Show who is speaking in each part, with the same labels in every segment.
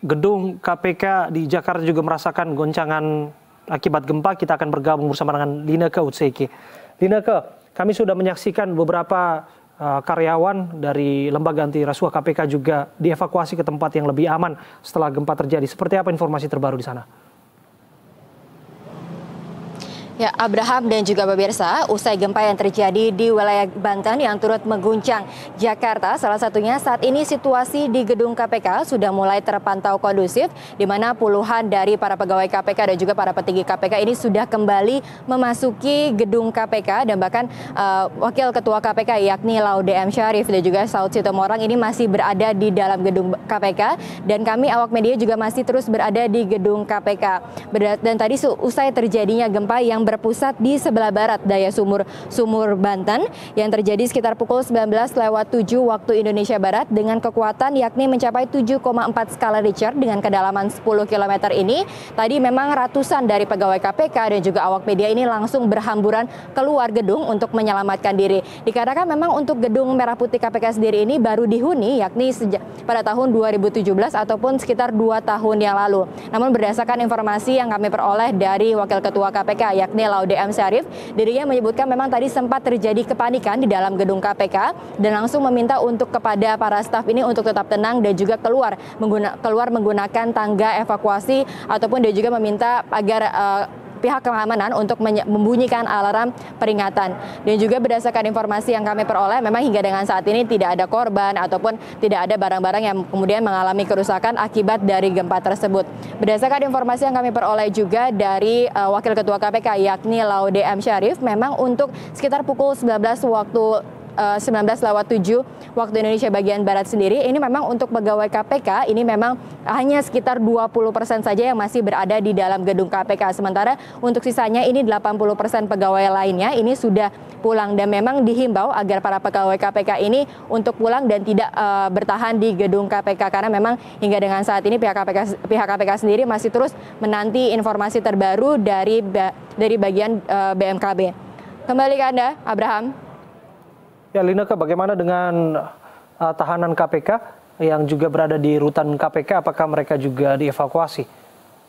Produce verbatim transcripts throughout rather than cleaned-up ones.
Speaker 1: gedung K P K di Jakarta juga merasakan goncangan akibat gempa. Kita akan bergabung bersama dengan Lineke Utseki. Lineke, kami sudah menyaksikan beberapa uh, karyawan dari lembaga anti rasuah K P K juga dievakuasi ke tempat yang lebih aman setelah gempa terjadi. Seperti apa informasi terbaru di sana?
Speaker 2: Ya, Abraham dan juga pemirsa, usai gempa yang terjadi di wilayah Banten yang turut mengguncang Jakarta, salah satunya saat ini situasi di gedung K P K sudah mulai terpantau kondusif, di mana puluhan dari para pegawai K P K dan juga para petinggi K P K ini sudah kembali memasuki gedung K P K, dan bahkan uh, Wakil Ketua K P K yakni Laude M. Syarif dan juga Saud Sitomorang ini masih berada di dalam gedung K P K, dan kami awak media juga masih terus berada di gedung K P K. Dan tadi usai terjadinya gempa yang berpusat di sebelah barat daya sumur Sumur Banten yang terjadi sekitar pukul sembilan belas lewat tujuh waktu Indonesia Barat dengan kekuatan yakni mencapai tujuh koma empat skala Richter dengan kedalaman sepuluh kilometer ini. Tadi memang ratusan dari pegawai K P K dan juga awak media ini langsung berhamburan keluar gedung untuk menyelamatkan diri. Dikarenakan memang untuk gedung Merah Putih K P K sendiri ini baru dihuni yakni sejak pada tahun dua ribu tujuh belas ataupun sekitar dua tahun yang lalu. Namun berdasarkan informasi yang kami peroleh dari Wakil Ketua K P K yakni Laude M. Syarif, dirinya menyebutkan memang tadi sempat terjadi kepanikan di dalam gedung K P K dan langsung meminta untuk kepada para staf ini untuk tetap tenang dan juga keluar mengguna, keluar menggunakan tangga evakuasi, ataupun dia juga meminta agar uh, pihak keamanan untuk membunyikan alarm peringatan. Dan juga berdasarkan informasi yang kami peroleh, memang hingga dengan saat ini tidak ada korban ataupun tidak ada barang-barang yang kemudian mengalami kerusakan akibat dari gempa tersebut. Berdasarkan informasi yang kami peroleh juga dari uh, Wakil Ketua K P K yakni Laude M. Syarif, memang untuk sekitar pukul sembilan belas waktu sembilan belas lewat tujuh waktu Indonesia bagian Barat sendiri, ini memang untuk pegawai K P K ini memang hanya sekitar dua puluh persen saja yang masih berada di dalam gedung K P K. Sementara untuk sisanya ini delapan puluh persen pegawai lainnya ini sudah pulang, dan memang dihimbau agar para pegawai K P K ini untuk pulang dan tidak uh, bertahan di gedung K P K, karena memang hingga dengan saat ini pihak K P K pihak K P K sendiri masih terus menanti informasi terbaru dari dari bagian uh, B M K B. Kembali ke Anda, Abraham.
Speaker 1: Ya, Lineke, bagaimana dengan uh, tahanan K P K yang juga berada di rutan K P K? Apakah mereka juga dievakuasi?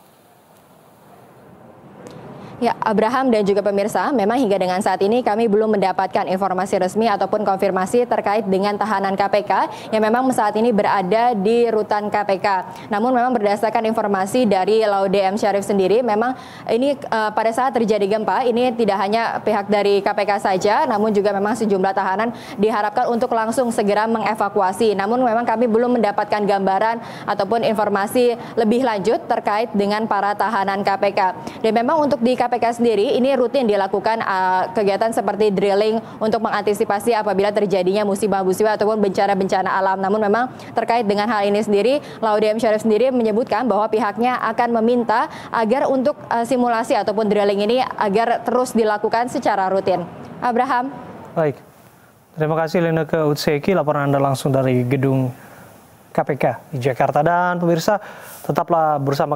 Speaker 2: Ya, Abraham dan juga pemirsa, memang hingga dengan saat ini kami belum mendapatkan informasi resmi ataupun konfirmasi terkait dengan tahanan K P K yang memang saat ini berada di rutan K P K. Namun memang berdasarkan informasi dari Laude M. Syarif sendiri, memang ini uh, pada saat terjadi gempa ini tidak hanya pihak dari K P K saja, namun juga memang sejumlah tahanan diharapkan untuk langsung segera mengevakuasi. Namun memang kami belum mendapatkan gambaran ataupun informasi lebih lanjut terkait dengan para tahanan K P K. Dan memang untuk di K P K sendiri ini rutin dilakukan uh, kegiatan seperti drilling untuk mengantisipasi apabila terjadinya musibah-musibah ataupun bencana-bencana alam. Namun memang terkait dengan hal ini sendiri, Laude M. Syarif sendiri menyebutkan bahwa pihaknya akan meminta agar untuk uh, simulasi ataupun drilling ini agar terus dilakukan secara rutin. Abraham.
Speaker 1: Baik, terima kasih Lineke Utseki, laporan Anda langsung dari gedung K P K di Jakarta. Dan pemirsa, tetaplah bersama